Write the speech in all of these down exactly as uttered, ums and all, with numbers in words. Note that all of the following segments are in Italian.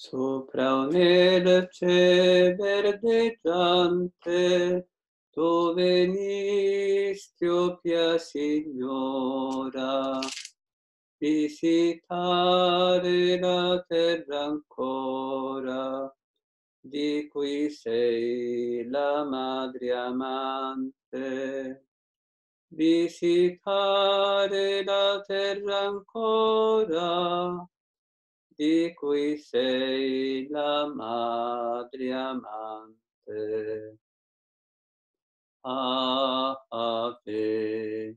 Sopra un'erce verdeggiante, tu venisti, o pia Signora, visitare la terra ancora, di cui sei la madre amante. Visitare la terra ancora, di cui sei la madre amante. Ave,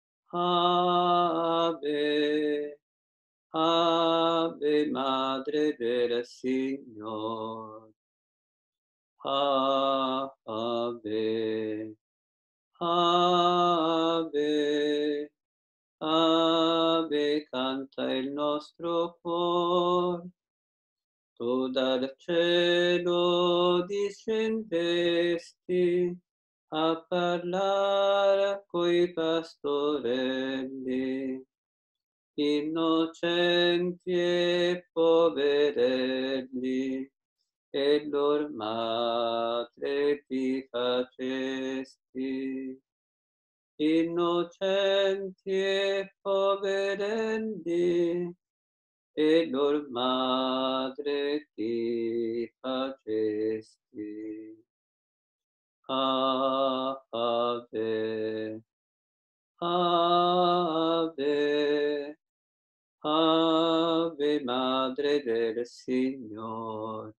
Ave, Ave Madre del Signore. Ave, Ave, Ave canta il nostro cuor. Tu dal cielo discendesti a parlare coi pastorelli, innocenti e poverelli, e lor madre ti facesti. Innocenti e poverelli, e lor madre ti facesti. Ave, Ave, Ave Madre del Signore.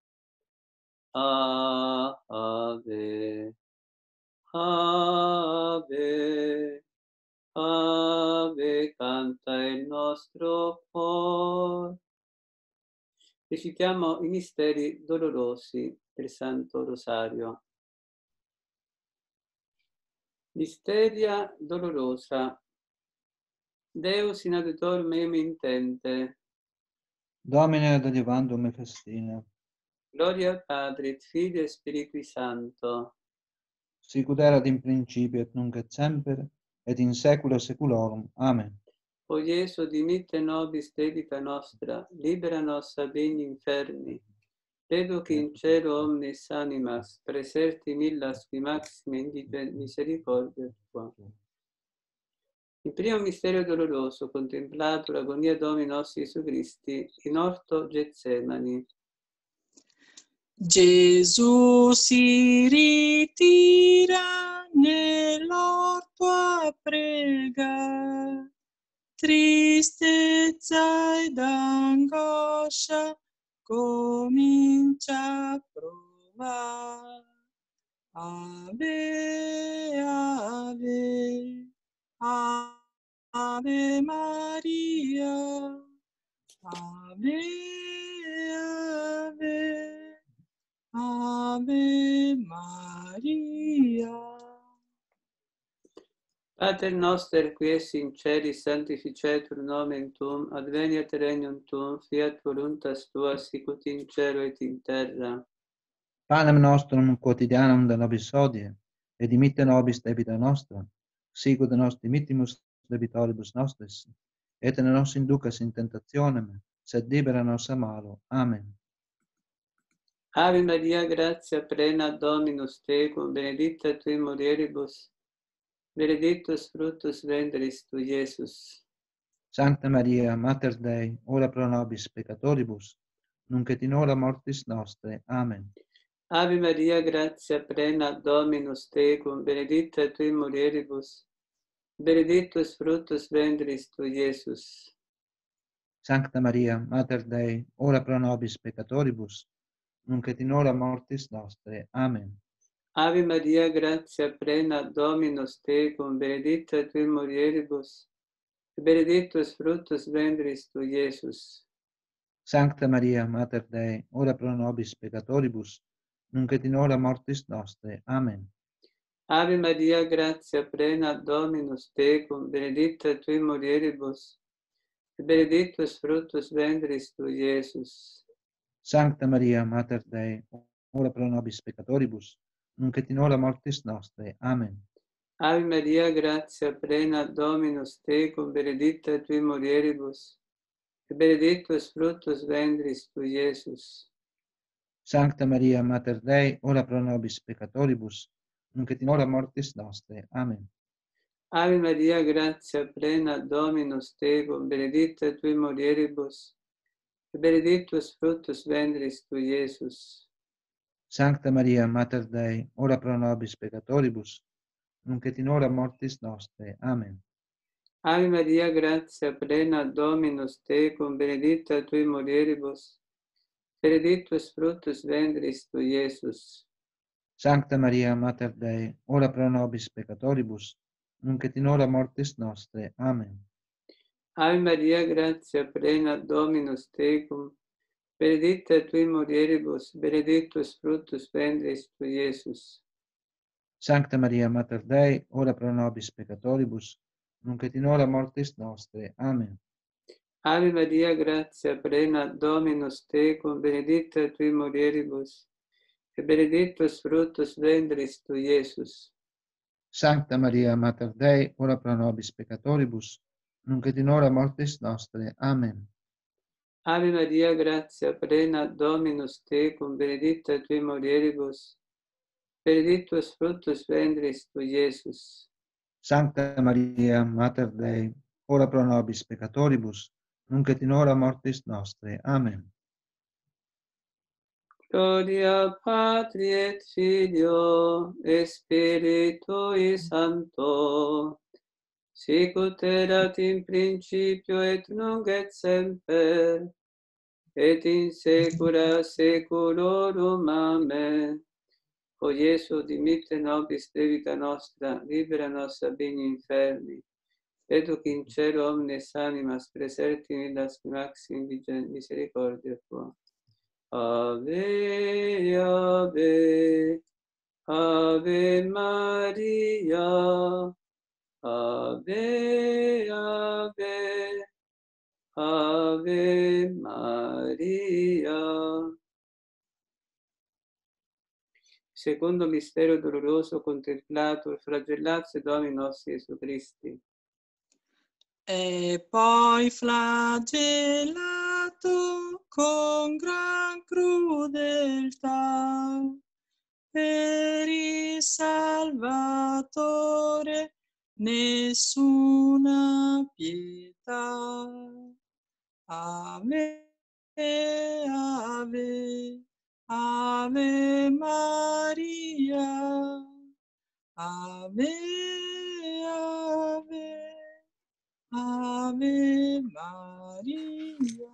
Ave, Ave, Ave canta il nostro cuore. Recitiamo i misteri dolorosi del Santo Rosario. Misteria dolorosa. Deus in adiutor meum intente. Domine adjuvandum me festina. Gloria al Padre, et Filio, et Spiritui Sancto. Sicut erat in principio et nunc et semper et in saecula saeculorum. Amen. O Iesu, dimitte nobis debita nostra, libera nos a begni inferni. Reduc in cielo omnes animas, preserti millas qui maxime indigent misericordia tua. Il primo mistero doloroso, contemplato l'agonia Domini nostri Gesù Cristi in orto Getsemani. Gesù si ritira nell'orto a pregare, tristezza ed angoscia comincia a provare. Ave, ave, ave Maria, ave, ave, ave Maria. Pater noster, qui es in celis, sanctificetur nomen tuum, adveniat regnum tuum, fiat voluntas tua, sicut in cielo et in terra. Panem nostrum quotidianum da nobis hodie, et dimitte nobis debita nostra, sicut nos dimittimus debitoribus nostris, et ne nos inducas in tentationem, sed libera nos a malo. Amen. Ave Maria, gratia plena, Dominus tecum, benedicta tui in mulieribus, benedictus fructus ventris tui, Iesus. Sancta Maria, Mater Dei, ora pro nobis peccatoribus, nunc et in hora mortis nostre. Amen. Ave Maria, gratia plena, Dominus tecum, benedicta tui in mulieribus, benedictus fructus ventris tui, Iesus. Sancta Maria, Mater Dei, ora pro nobis peccatoribus, nunc et in hora mortis nostre. Amen. Ave Maria, gratia plena, Dominus tecum, benedicta tui in mulieribus, benedictus fructus ventris tui, Iesus. Sancta Maria, Mater Dei, ora pro nobis peccatoribus, nunc et in hora mortis nostre. Amen. Ave Maria, gratia plena, Dominus tecum, benedicta tui in mulieribus, benedictus fructus ventris tui, Iesus. Sancta Maria, Mater Dei, ora pro nobis peccatoribus, nunc et in hora mortis nostre. Amen. Ave Maria, gratia plena, Dominus tecum, benedicta tui in mulieribus, benedictus fructus ventris tui, Iesus. Sancta Maria, Mater Dei, ora pro nobis peccatoribus, nunc et in hora mortis nostre. Amen. Ave Maria, gratia plena, Dominus tecum, benedicta tui mulieribus, et benedictus fructus ventris tui, Iesus. Sancta Maria, Mater Dei, ora pro nobis peccatoribus, nunc et in hora mortis nostre. Amen. Ave Maria, gratia plena, Dominus tecum, benedicta tui mulieribus, benedictus fructus ventris tui, Iesus. Sancta Maria, Mater Dei, ora pro nobis peccatoribus, nunc et in hora mortis nostre. Amen. Ave Maria, gratia plena, Dominus tecum, benedicta tui mulieribus, benedictus fructus ventris tui, Iesus. Sancta Maria, Mater Dei, ora pro nobis peccatoribus, nunc et in hora mortis nostre. Amen. Ave Maria, gratia plena, Dominus tecum, benedicta tui mulieribus, et benedictus fructus ventris tui, Iesus. Sancta Maria, Mater Dei, ora pro nobis peccatoribus, nunc et in hora mortis nostre. Amen. Ave Maria, gratia plena, Dominus tecum, benedicta tui mulieribus, benedictus fructus ventris tui, Iesus. Sancta Maria, Mater Dei, ora pro nobis peccatoribus, nunc et in hora mortis nostre. Amen. Gloria Patri et Filio, et Spiritui Sancto, sic ut erat in principio et nunc et semper, et in saecula saeculorum. Amen. O Iesu, dimitte nobis debita nostra, libera nos ab igni inferni, educ in cielo omnes animas, preserti in illas maxim vigent misericordia tua. Ave, Ave, Ave Maria, Ave, Ave, Ave Maria. Secondo mistero doloroso contemplato, flagellatio Domini nostri Gesù Christi. E poi flagellato con gran crudeltà per il Salvatore nessuna pietà. Ave, Ave, Ave Maria, Ave, Ave, Ave Maria.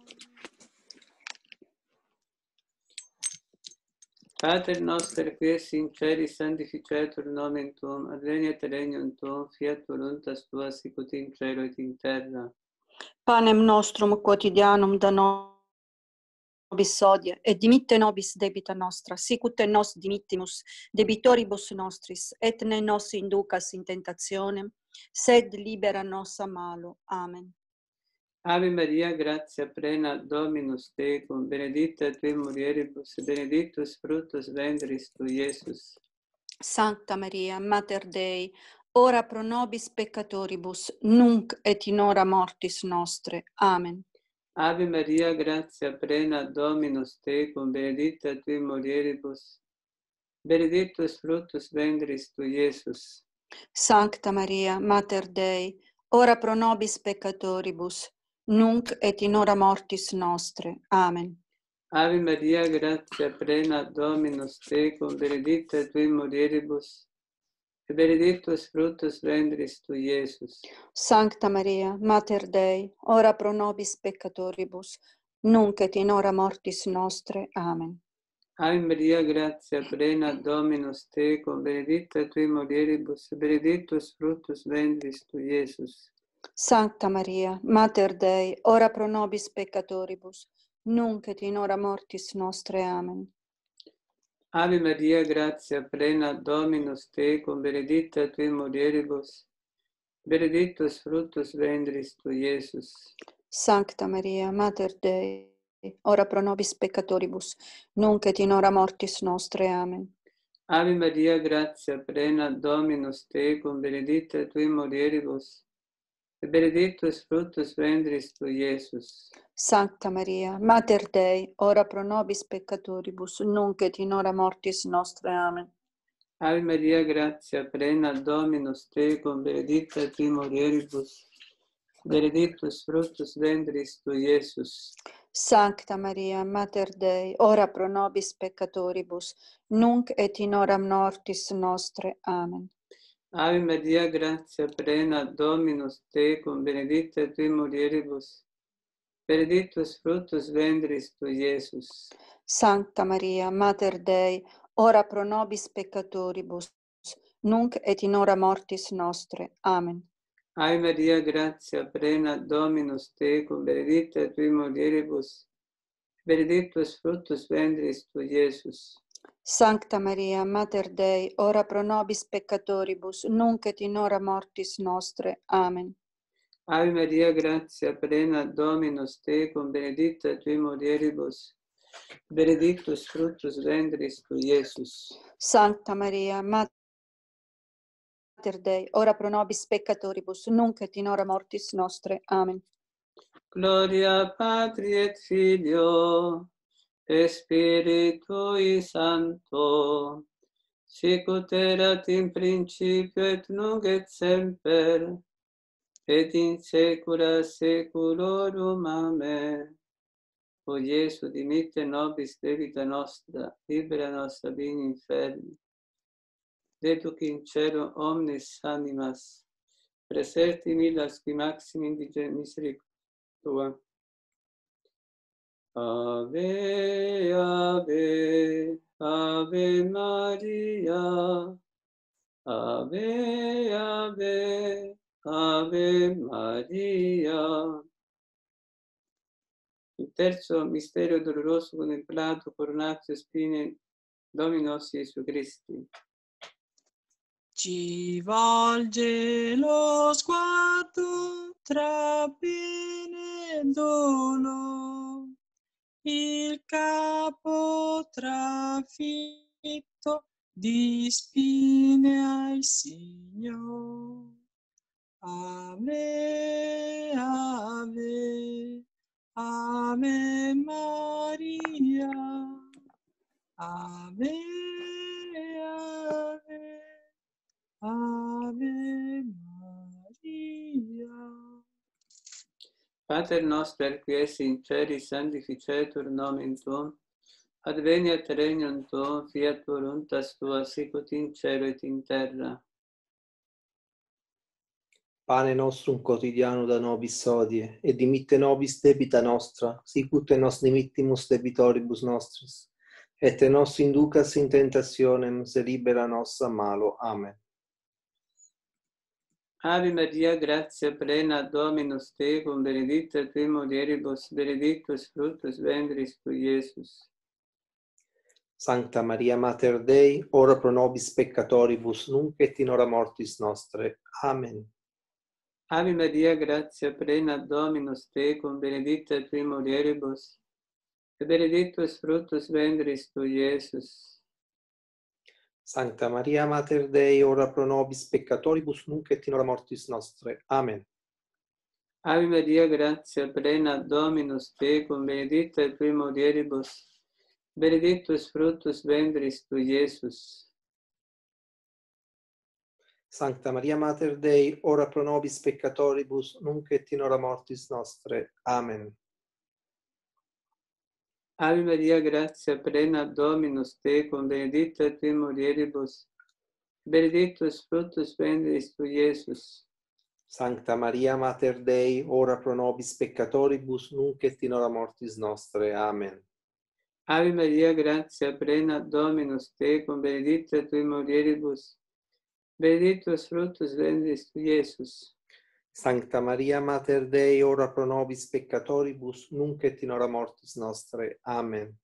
Pater noster, qui es in celis, sanctificetur nomen tuum, adveniat regnum tuum, fiat voluntas tua, sicut in cielo et in terra. Panem nostrum quotidianum da nobis hodie, et dimitte nobis debita nostra, sicut et nos dimittimus debitoribus nostris, et ne nos inducas in tentationem, sed libera nos a malo. Amen. Ave Maria, gratia plena, Dominus tecum, benedicta tui mulieribus, benedictus fructus ventris tui, Iesus. Sancta Maria, Mater Dei, ora pro nobis peccatoribus, nunc et in hora mortis nostre. Amen. Ave Maria, gratia plena, Dominus tecum, benedicta tui mulieribus, benedictus fructus ventris tui, Iesus. Sancta Maria, Mater Dei, ora pro nobis peccatoribus, nunc et in hora mortis nostre. Amen. Ave Maria, gratia plena, Dominus tecum, benedicta tui mulieribus, et benedictus fructus ventris tui, Iesus. Sancta Maria, Mater Dei, ora pro nobis peccatoribus, nunc et in hora mortis nostre. Amen. Ave Maria, gratia plena, Dominus tecum, benedicta tui mulieribus, benedictus fructus ventris tui, Iesus. Sancta Maria, Mater Dei, ora pro nobis peccatoribus, nunc et in hora mortis nostre. Amen. Ave Maria, gratia plena, Dominus tecum, benedicta tui mulieribus, benedictus fructus ventris tui, Iesus. Sancta Maria, Mater Dei, ora pro nobis peccatoribus, nunc et in hora mortis nostre. Amen. Ave Maria, gratia plena, Dominus tecum, benedicta tui mulieribus, e benedictus fructus ventris tui, Iesus. Sancta Maria, Mater Dei, ora pro nobis peccatoribus, nunc et in hora mortis nostre. Amen. Ave Maria, gratia plena, Dominus tecum, benedicta tui mulieribus, benedictus fructus ventris tui, Iesus. Sancta Maria, Mater Dei, ora pro nobis peccatoribus, nunc et in hora mortis nostre. Amen. Ave Maria, gratia plena, Dominus tecum, benedicta tui mulieribus, benedictus fructus ventris tui, Iesus. Sancta Maria, Mater Dei, ora pro nobis peccatoribus, nunc et in hora mortis nostre. Amen. Ave Maria, gratia plena, Dominus tecum, benedicta tui mulieribus, benedictus fructus ventris tui, Iesus. Sancta Maria, Mater Dei, ora pro nobis peccatoribus, nunc et in hora mortis nostre. Amen. Ave Maria, gratia plena, Dominus tecum, benedicta tui mulieribus, benedictus fructus ventris tui, Iesus. Sancta Maria, Mater Dei, ora pro nobis peccatoribus, nunc et in hora mortis nostre. Amen. Gloria Patri et Filio, et Spiritui Sancto, sicut erat in principio et nunc et semper, et in saecula saeculorum. Amen. O Iesu, dimitte nobis debita nostra, libera nos ab in inferni. Deduc in cielo omnes animas, preserti millas qui maxim indigere misericordia tua. Ave, ave, ave Maria, ave, ave, ave Maria. Il terzo mistero doloroso contemplato, coronatio spine Domini nostri Gesù Cristi. Ci volge lo sguardo tra pene e dolore, il capo trafitto di spine al Signore. Ave, ave, ave Maria, ave, ave, ave Maria. Pater noster, qui es in celis, sanctificetur nomen tuum, adveniat regnum tuum, fiat voluntas tua, sicut in cielo et in terra. Pane nostrum quotidiano da nobis hodie, et dimitte nobis debita nostra, sicut nos dimittimus debitoribus nostris, et nos inducas in tentationem, se libera nos a malo. Amen. Ave Maria, gratia plena, Dominus tecum, benedicta tui mulieribus, benedictus fructus ventris tui, Iesus. Sancta Maria Mater Dei, ora pro nobis peccatoribus, nunc et in hora mortis nostre. Amen. Ave Maria, gratia plena, Dominus tecum, benedicta tui mulieribus, et benedictus fructus ventris tui, Iesus. Sancta Maria Mater Dei, ora pro nobis peccatoribus, nunc et in hora mortis nostre. Amen. Ave Maria, gratia plena, Dominus tecum, benedicta tui mulieribus, benedictus fructus ventris tui, Iesus. Sancta Maria Mater Dei, ora pro nobis peccatoribus, nunc et in hora mortis nostre. Amen. Ave Maria, gratia plena, Dominus tecum, benedicta tui mulieribus, benedictus fructus ventris tui, Iesus. Sancta Maria Mater Dei, ora pro nobis peccatoribus, nunc et in hora mortis nostre. Amen. Ave Maria, gratia plena, Dominus tecum, benedicta tui mulieribus, benedictus fructus ventris tui, Iesus. Sancta Maria Mater Dei, ora pro nobis peccatoribus, nunc et in hora mortis nostre. Amen.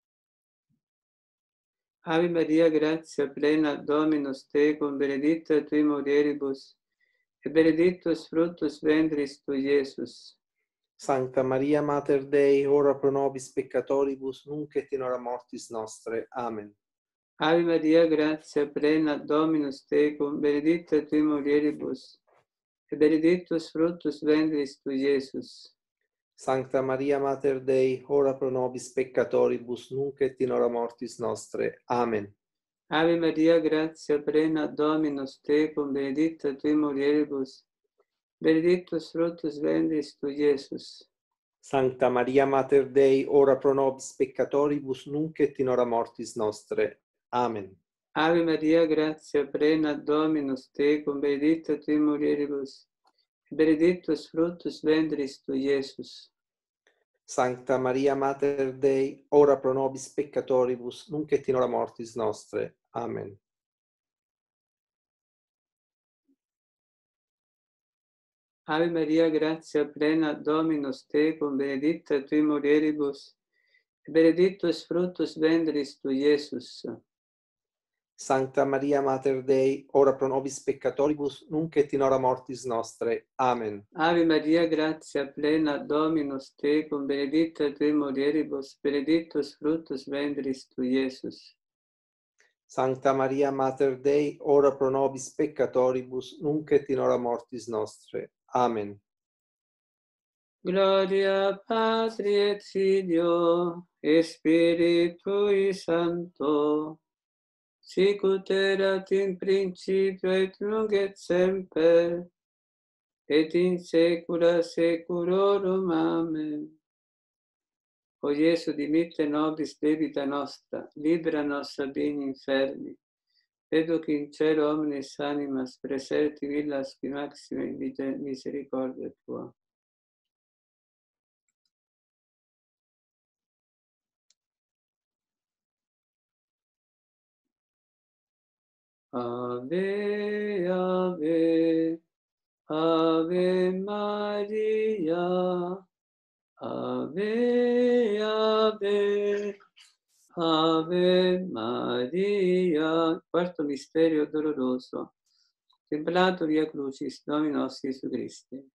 Ave Maria, gratia plena, Dominus tecum, benedicta tui mulieribus, et benedictus fructus ventris tui, Iesus. Sancta Maria Mater Dei, ora pro nobis peccatoribus, nunc et in hora mortis nostre. Amen. Ave Maria, gratia plena, Dominus tecum, benedicta tui mulieribus, e benedictus fructus ventris tui, Iesus. Sancta Maria Mater Dei, ora pro nobis peccatoribus, nunc et in hora mortis nostre. Amen. Ave Maria, gratia plena, Dominus tecum, benedicta tui mulieribus, benedictus fructus ventris tui, Iesus. Sancta Maria Mater Dei, ora pro nobis peccatoribus, nunc et in hora mortis nostre. Amen. Ave Maria, gratia plena, Dominus tecum, benedicta tui mulieribus, benedictus fructus ventris tui, Iesus. Sancta Maria Mater Dei, ora pro nobis peccatoribus, nunc et in hora mortis nostre. Amen. Ave Maria, gratia plena, Dominus tecum, benedicta tui mulieribus, benedictus fructus ventris tui, Iesus. Sancta Maria Mater Dei, ora pro nobis peccatoribus, nunc et in hora mortis nostre. Amen. Ave Maria, gratia plena, Dominus tecum, benedicta tui mulieribus, benedictus fructus ventris tui, Iesus. Sancta Maria Mater Dei, ora pro nobis peccatoribus, nunc et in hora mortis nostre. Amen. Gloria Patri et Filio, et Spiritui Sancto, sic ut erat in principio et nunc et semper, et in saecula saeculorum. Amen. O Iesu, dimitte nobis debita nostra, libera nos a beni inferni, educ in cielo omnes animas, preserti villas qui maxime in misericordia Tua. Ave, Ave, Ave Maria, Ave, Ave, Ave Maria. Quarto misterio doloroso. Contemplato via Crucis, Domini nostro Gesù Cristo.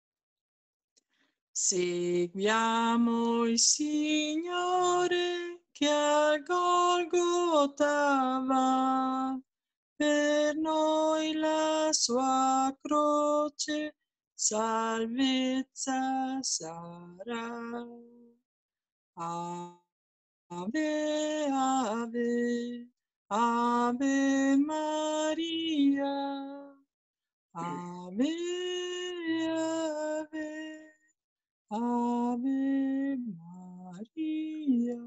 Seguiamo il Signore che a Golgota va, per noi la sua croce salvezza sarà. Ave, Ave, Ave Maria, Ave, Ave, Ave Maria.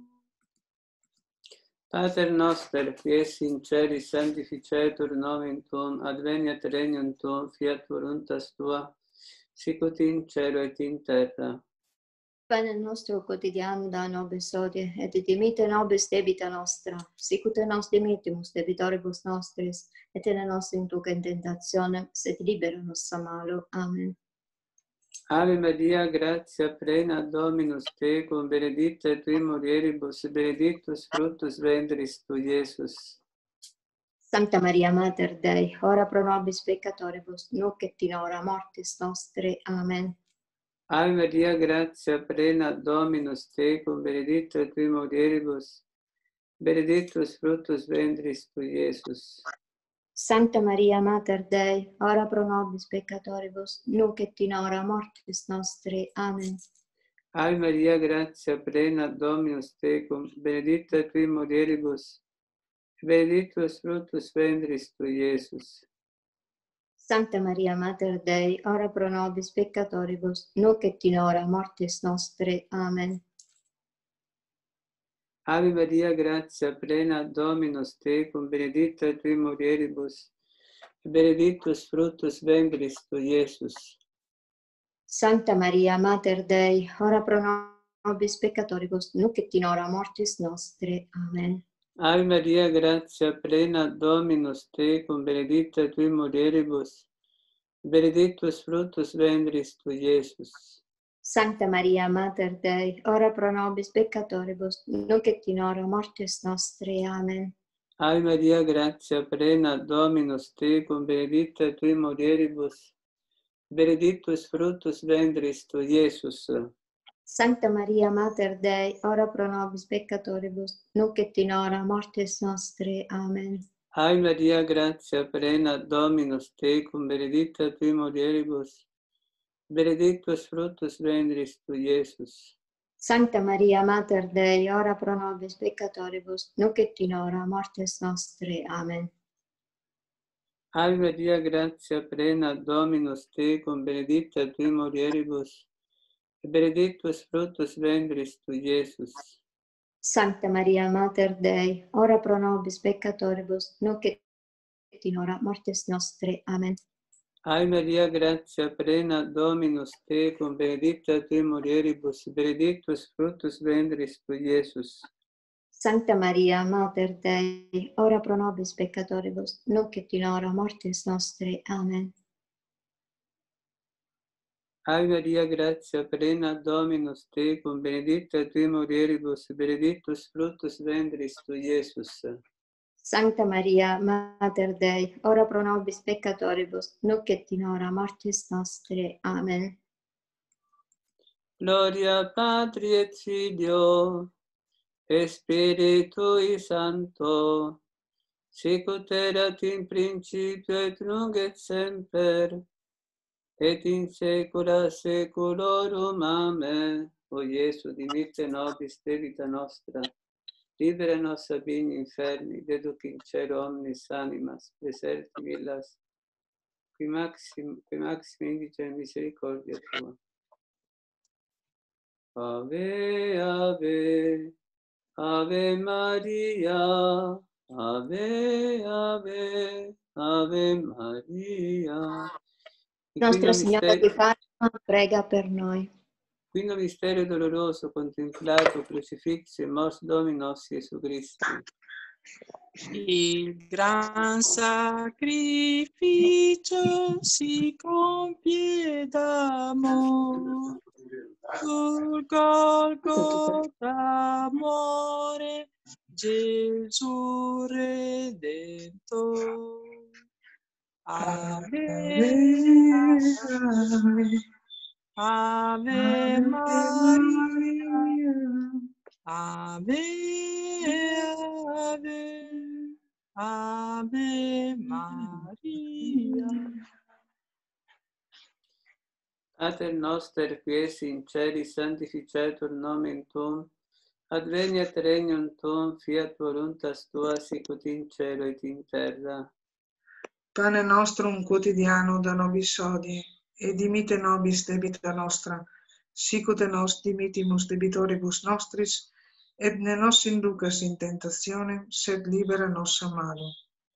Pater noster, qui es in celi, sanctificetur nomen tuum, adveniat regnum tuum, fiat voluntas tua, sicut in cielo et in terra. Pane nostro quotidiano da nobis hodie, et dimitte nobis debita nostra, sicut nos dimittimus debitoribus nostris, et ne nos induca in tentationem, sed libera nos a malo. Amen. Ave Maria, gratia plena, Dominus tecum, benedicta tui mulieribus, benedictus fructus ventris tui, Iesus. Sancta Maria Mater Dei, ora pro nobis peccatoribus, nunc et in hora mortis nostre. Amen. Ave Maria, gratia plena, Dominus tecum, benedicta tui mulieribus, benedictus fructus ventris tui, Iesus. Sancta Maria Mater Dei, ora pro nobis peccatoribus, nunc et in hora mortis nostre. Amen. Ave Maria, gratia plena, Dominus tecum, benedicta tui mulieribus, benedictus fructus ventris tui, Iesus. Sancta Maria Mater Dei, ora pro nobis peccatoribus, nunc et in hora mortis nostre. Amen. Ave Maria, gratia plena, Dominus tecum, benedicta tui mulieribus, benedictus fructus ventris tui, Iesus. Sancta Maria Mater Dei, ora pro nobis peccatoribus, nunc et in hora mortis nostre. Amen. Ave Maria, gratia plena, Dominus tecum, benedicta tui mulieribus, benedictus fructus ventris tui, Iesus. Sancta Maria Mater Dei, ora pro nobis peccatoribus, nunc et in hora mortis nostre. Amen. Ave Maria, gratia plena, Dominus tecum, benedicta tui mulieribus, benedictus fructus ventris tui, Iesus. Sancta Maria Mater Dei, ora pro nobis peccatoribus, nunc et in hora mortis nostre. Amen. Ave Maria, gratia plena, Dominus tecum, benedicta tui mulieribus, benedictus fructus ventris tui, Iesus. Sancta Maria, Mater Dei, ora pro nobis peccatoribus, nunc et in hora mortis nostre. Amen. Ave Maria, gratia plena, Dominus tecum, benedicta tui mulieribus, et benedictus fructus ventris tui, Iesus. Sancta Maria, Mater Dei, ora pro nobis peccatoribus, nunc et in hora mortis nostre. Amen. Ave Maria, gratia plena, Dominus tecum, benedicta tui mulieribus, benedictus fructus ventris tui, Iesus. Sancta Maria, Mater Dei, ora pro nobis peccatoribus, nunc et in hora mortis nostre. Amen. Ave Maria, gratia plena, Dominus tecum, benedicta tui mulieribus, benedictus fructus ventris tui, Iesus. Sancta Maria, Mater Dei, ora pro nobis peccatoribus, nunc et in hora mortis nostre. Amen. Gloria Patri et Filio, et Spiritui Sancto, sicut erat in principio et nunc et semper, et in saecula saeculorum. Amen. O Iesu, dimitte nobis debita nostra, libera nos ab in inferni, deduc in cielo omnis animas, preserti illas, qui maxim, qui maxim indigent misericordia tua. Ave, ave, Ave Maria, Ave, Ave, Ave Maria. Il Nostra quinto Signora di mistero, Fatima, prega per noi. quinto mistero doloroso, contemplato, crucifixo e mors Domini nostri Gesù Cristo. Il gran sacrificio si compie d'amor, sul Golgotha muore Gesù Redentor. Ave, Ave Maria, Ave, Ave, Ave Maria. Pater noster, qui es in celi, sanctificetur nomen tuum, adveniat regnum tuum, fiat voluntas tua, sicut in cielo et in terra. Pane nostrum quotidiano da nobis hodie, et dimitte nobis debita nostra, sicut et nos dimittimus debitoribus nostris, et ne nos inducas in tentationem, sed libera nos a malo.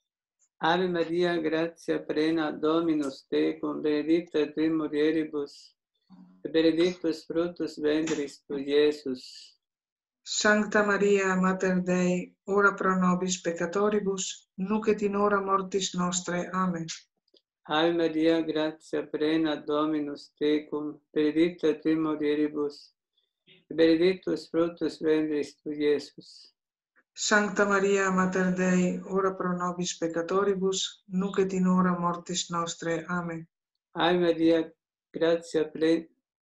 Ave Maria, gratia plena, Dominus tecum, benedicta tui mulieribus, et benedictus fructus ventris tui, Iesus. Sancta Maria, Mater Dei, ora pro nobis peccatoribus, nunc et in hora mortis nostre. Amen. Ave Maria, gratia plena, Dominus tecum, benedicta tui mulieribus, et benedictus fructus ventris tui, Iesus. Sancta Maria, Mater Dei, ora pro nobis peccatoribus, nunc et in hora mortis nostre. Amen. Ave Maria, gratia plena,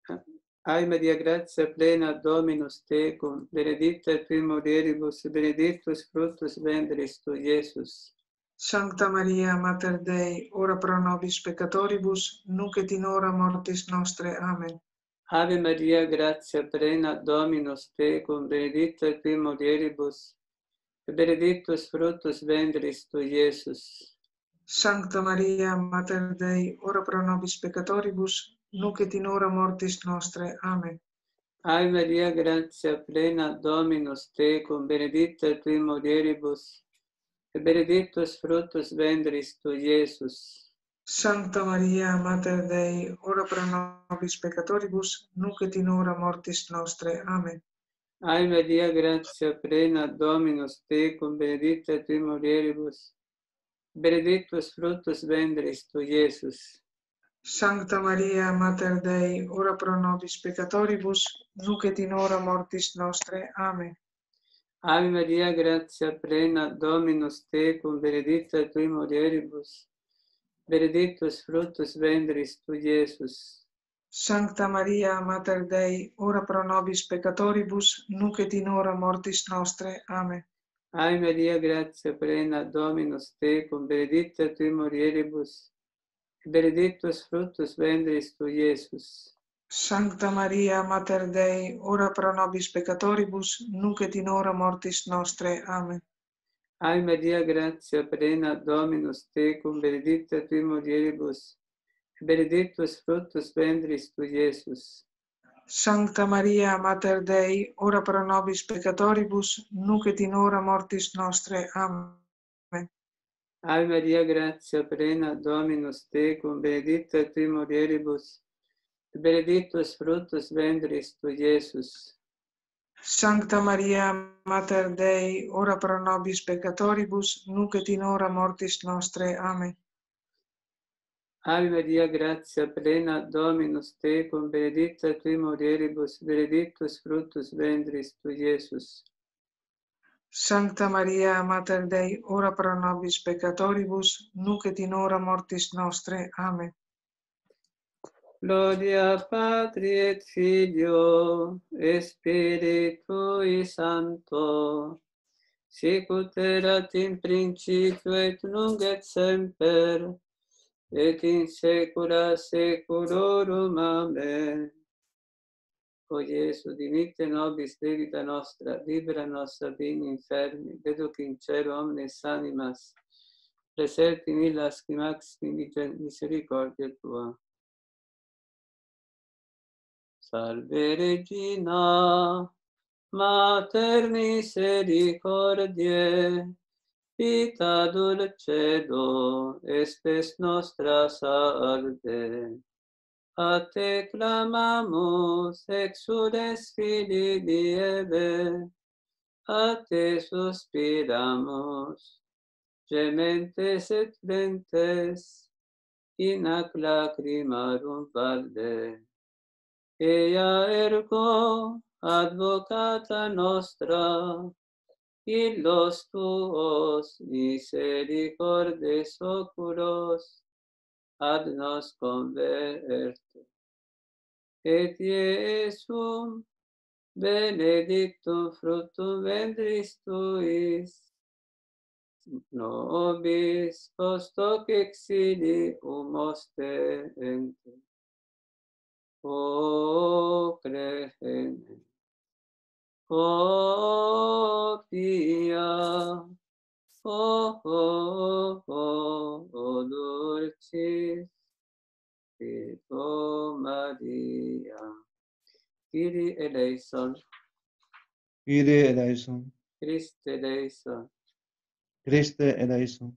Ave Maria, gratia plena, Dominus tecum, benedicta tui mulieribus, benedictus fructus ventris tui, Iesus. Sancta Maria, Mater Dei, ora pro nobis peccatoribus, nunc et in hora mortis nostre. Amen. Ave Maria, gratia plena, Dominus tecum, benedicta tui mulieribus, et benedictus fructus ventris tui, Iesus. Sancta Maria, Mater Dei, ora pro nobis peccatoribus, nunc et in hora mortis nostre. Amen. Ave Maria, gratia plena, Dominus tecum, benedicta tui mulieribus, et benedictus fructus ventris tui, Iesus. Sancta Maria, Mater Dei, ora pro nobis peccatoribus, nunc et in hora mortis nostre. Amen. Ave Maria, gratia plena, Dominus tecum, benedicta tui mulieribus, benedictus fructus ventris tui, Iesus. Sancta Maria, Mater Dei, ora pro nobis peccatoribus, nunc et in hora mortis nostre. Amen. Ave Maria, gratia plena, Dominus tecum, benedicta tui mulieribus, benedictus fructus ventris tui, Iesus. Sancta Maria, Mater Dei, ora pro nobis peccatoribus, nunc et in hora mortis nostre. Amen. Ave Maria, grazia plena, Dominus tecum, benedicta tui mulieribus, et benedictus fructus ventris tui, Iesus. Sancta Maria, Mater Dei, ora pro nobis peccatoribus, nunc et in hora mortis nostre. Amen. Ave Maria, grazia plena, Dominus tecum, benedicta tui mulieribus, et benedictus fructus ventris tui, Iesus. Sancta Maria, Mater Dei, ora pro nobis peccatoribus, nunc et in hora mortis nostre. Amen. Ave Maria, grazia plena, Dominus tecum, benedicta tui mulieribus, et benedictus fructus ventris tui, Iesus. Sancta Maria, Mater Dei, ora pro nobis peccatoribus, nunc et in hora mortis nostre. Amen. Ave Maria, grazia plena, Dominus tecum, benedicta tui mulieribus, benedictus fructus ventris tui, Iesus. Sancta Maria, Mater Dei, ora pro nobis peccatoribus, nunc et in hora mortis nostre. Amen. Gloria Patri et Filio, et Spiritui Sancto, sicut erat in principio et nunc et semper, et in saecula saeculorum. Amen. O Gesù, dimitte nobis debita nostra, libera nos ab in inferni, deduc in cielo omnes animas, preserti in illas qui maximi misericordia tua. Salve Regina, Mater misericordiae, vita dulcedo, espes nostra salve. A te clamamus, exules filii di Eve, a te suspiramus, gementes et plentes, in ac lacrimarum valde. Ea ergo advocata nostra, illos tuos misericordes oculos, ad nos converte. Et Iesum benedictum fructum ventris tuis, nobis post hoc exilium ostente. O clemens, o pia, o, o, o, o dulcis, Virgo Maria. Kyrie eleison, Kyrie eleison, Christe eleison, Christe eleison,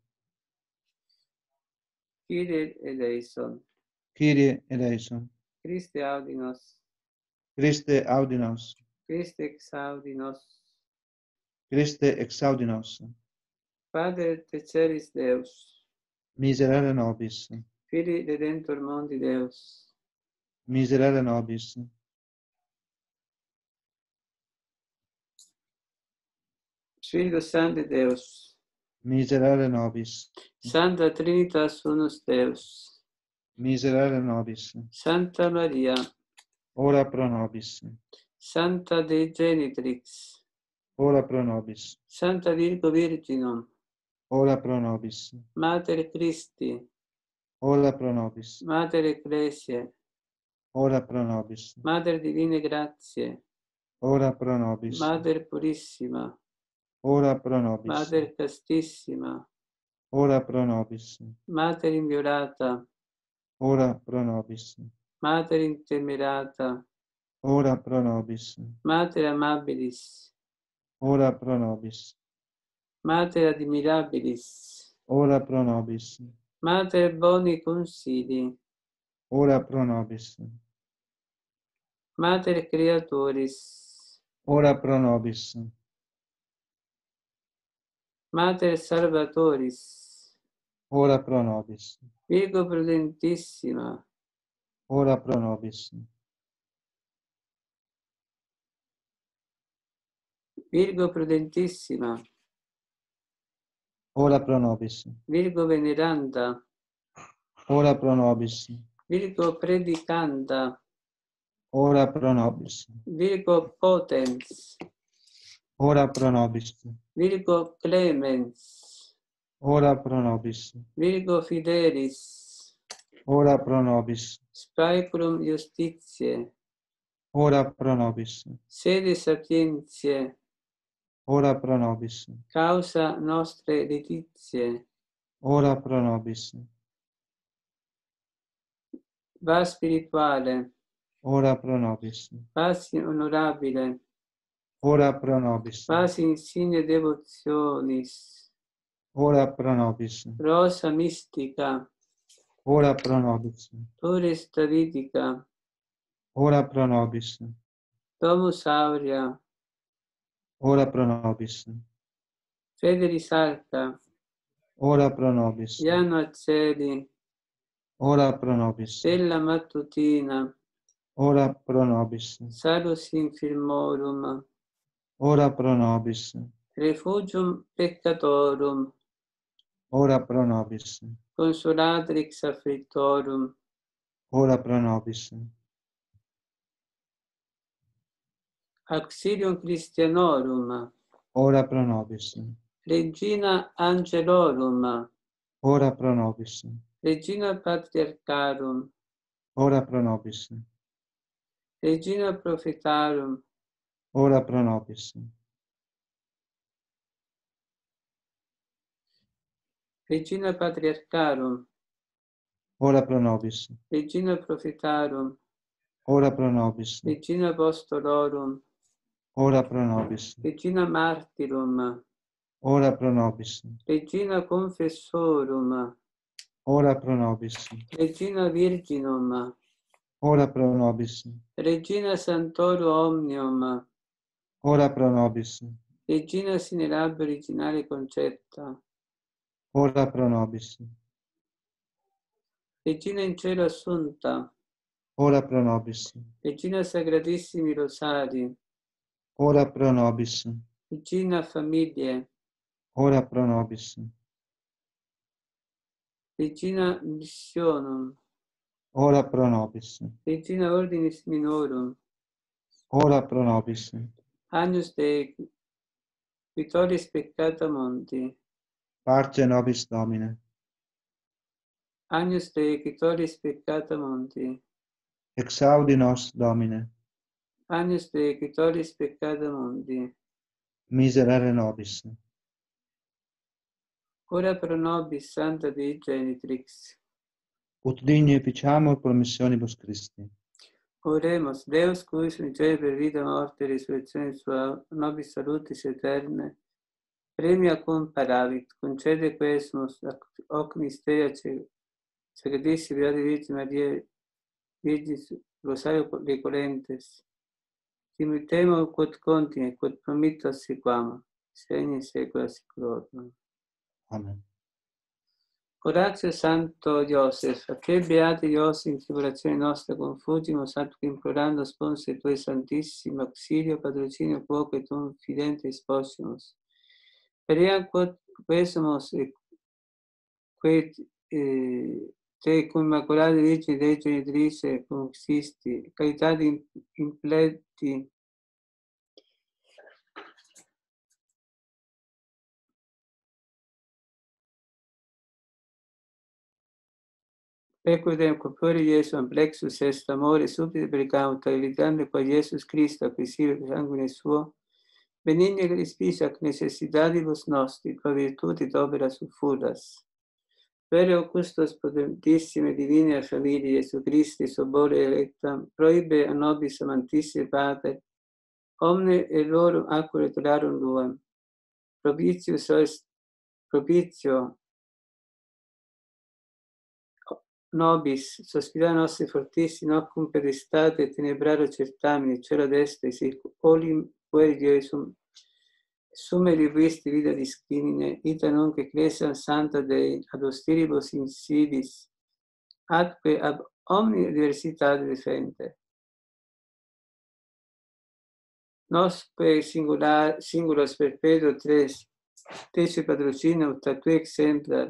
Kyrie eleison, Kyrie eleison, Christe audi nos, Christe audi nos, Christe exaudi nos. Christe exaudi nos, Pater te celis Deus, miserere nobis, Filii Redentor mundi Deus, miserere nobis, Spiritus Sancti Deus, miserere nobis, Sancta Trinitas unus Deus, miserere nobis, Santa Maria, ora pro nobis, Santa Dei Genitrix, ora pro nobis, Santa Virgo Virginum, ora pro nobis, Mater Christi, ora pro nobis, Mater Ecclesiae, ora pro nobis, Mater Divine Grazie, ora pro nobis, Mater Purissima, ora pro nobis, Mater Castissima, ora pro nobis, Mater Inviolata, ora pro nobis, Mater Intemerata, ora pro nobis, Mater Amabilis, ora pro nobis, Mater Admirabilis, ora pro nobis, Mater Boni Consili, ora pro nobis, Mater Creatoris, ora pro nobis, Mater Salvatoris, ora pro nobis, Virgo Prudentissima, ora pro nobis, Virgo Prudentissima, ora pro nobis, Virgo Veneranda, ora pro nobis, Virgo Predicanda, ora pro nobis, Virgo Potens, ora pro nobis, Virgo Clemens, ora pro nobis, Virgo Fidelis, ora pro nobis, Speculum Justitiae, ora pro nobis, Sede Sapientiae, ora pro nobis, Causa Nostre Letitiae, ora pro nobis, Va Spirituale, ora pro nobis, Passi Onorabile, ora pro nobis, Passi Insigne Devotionis, ora pro nobis, Rosa Mystica, ora pro nobis, Turris Davidica, ora pro nobis, Domus Aurea, ora pro nobis, Fede Risalta, ora pro nobis, Iano Acceli, ora pro nobis, Stella Mattutina, ora pro nobis, Salus Infirmorum, ora pro nobis, Refugium Peccatorum, ora pro nobis, Consolatrix Afflictorum, ora pro nobis, Auxilium Christianorum, ora pro nobis, Regina Angelorum, ora pro nobis, Regina Patriarcharum, ora pro nobis, Regina Prophetarum, ora pro nobis, Regina Patriarcharum, ora pro nobis, Regina Prophetarum, ora pro nobis, Regina Apostolorum, ora pro nobis, Regina Martyrum, ora pro nobis, Regina Confessorum, ora pro nobis, Regina Virginum, ora pro nobis, Regina Santorum Omnium, ora pro nobis, Regina Sine Lab Originale Concetta, ora pro nobis, Regina in cielo assunta, ora pro nobis, Regina Sacratissimi Rosari, ora pro nobis, Regina Famiglie, ora pro nobis, Regina Missionum, ora pro nobis, Regina Ordinis Minorum, ora pro nobis, Agnus Dei, Vittoris Peccata Monti, parce nobis Domine, Agnus Dei, Vittoris Peccata Monti, exaudi nos Domine, Agnus Dei, Vittoris Peccata Monti, miserere nobis, ora pro nobis Santa Dei Genitrix. ut digni ficiamur promissionibus Christi. Oremus, Deus cuis miserere per vita, morte e risurrezione sua, nobis salutis eterne, premia comparavit, concede quesumus hoc mysteria sacratissimi beati Virgine Maria Virgis Rosario Recolentes, imitemo quod contine, quod promitto sequam, segni in saecula saeculorum. Amen. Oratio Santo Iosef, a te beati Iosef in tribolazione nostra confugimus, atque implorando sponse tue santissimo auxilio, patrocinio quoque tum fidente sposimus. Periam quod quesumus e quet eh, te cum immacolate Virgine Dei Genitrice consisti, caritati impleti Equidem corpore Iesu amplexus est amore subite precauta, evitando qua Iesus Christo acquisive sanguine suo, benigne crispis ac necessitatibus nostri, qua virtutit opera suffuras. Vere custos potentissime divine familie Iesu Christi sobore electam, proibe a nobis amantissime Pater, omne errorum acque tularum luam. Propitio sois, propitio nobis, sospira nostri fortissimi, nocum pedestate, tenebraro certamini, cielo deste, sic olim pueri Diosum, summe rivisti vita discrimine, ita nunc ecclesiam santa Dei, ad ostiribus insidis, atque ab omni diversitate defende. Nosque singular, singulos perpetuo tres, tece patrocina, ut a tue exemplar,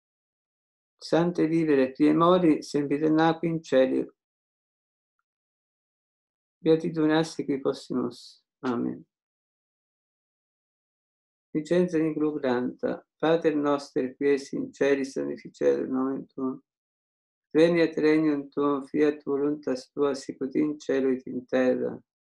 Sante vivere, tie mori, sempiternaqui in cieli. beatitudinasti qui possimus. Amen. Licenza in gloranta, Pater noster qui es in celis santificetur nomen tuum. Veniat regnum tuum, fiat voluntas tua sicut in cielo et in terra.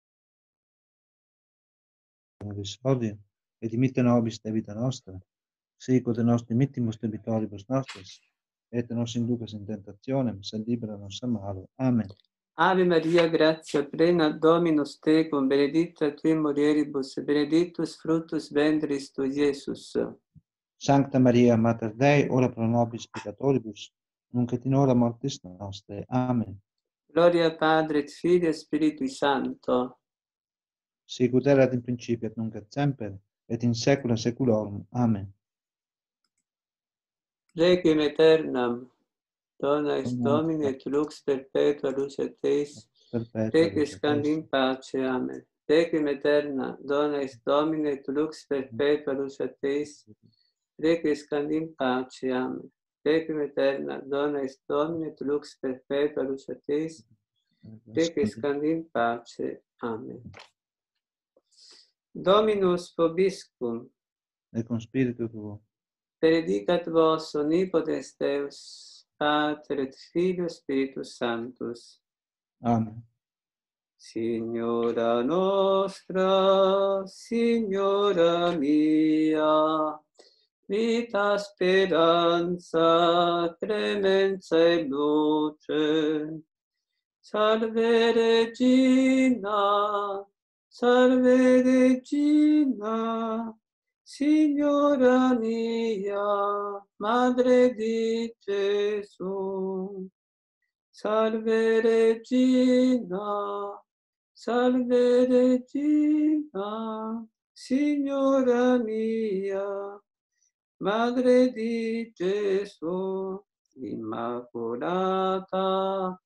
Nobis hodie, et dimitte nobis debita nostra, sicut nos dimittimus debitoribus nostris, et nos inducas in tentationem, sed libera nos a malo. Amen. Ave Maria, gratia plena, Dominus tecum, benedicta tui in mulieribus, benedictus fructus ventris tui, Iesus. Sancta Maria, Mater Dei, ora pro nobis peccatoribus, nunc et in hora mortis nostre. Amen. Gloria Padre et Filio et Spiritui Sancto. Sicut erat in principio et nunc et semper, et in saecula saeculorum. Amen. Requiem aeternam, dona ex Dona Domini et lux perpetua luce Teis, perpetua requiescant in pace. Amen. Requiem aeterna, dona ex Domini et lux perpetua luce Teis, requiescant in pace. Amen. Requiem aeterna, dona ex Domini et lux perpetua luce Teis, requiescant in pace. Amen. Dominus vobiscum, et con spiritu tuo. benedicat vos omnipotens Deus, Pater et Filio Spiritus Sanctus. Amen. Signora nostra, Signora mia, vita, speranza, clemenza e luce. Salve Regina, salve Regina, Signora mia, Madre di Gesù. Salve Regina, salve Regina, Signora mia, Madre di Gesù, Immacolata,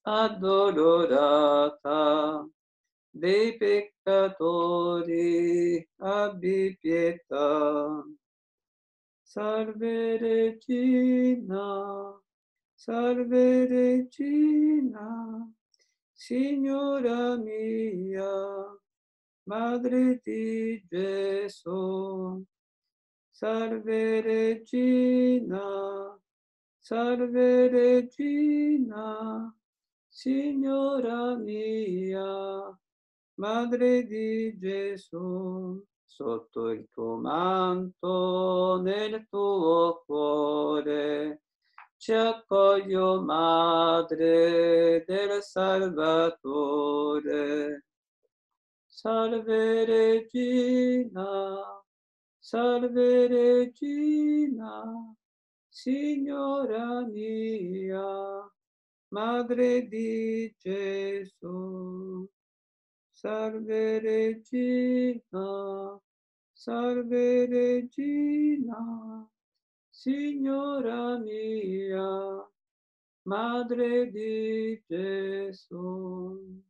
addolorata, dei peccatori abbi pietà. Salve Regina, salve Regina, Signora mia, Madre di Gesù. Salve Regina, salve Regina, Signora mia, Madre di Gesù. Sotto il tuo manto, nel tuo cuore, ci accoglio, Madre del Salvatore. Salve Regina, salve Regina, Signora mia, Madre di Gesù. Salve Regina, salve Regina, Signora mia, Madre di Gesù.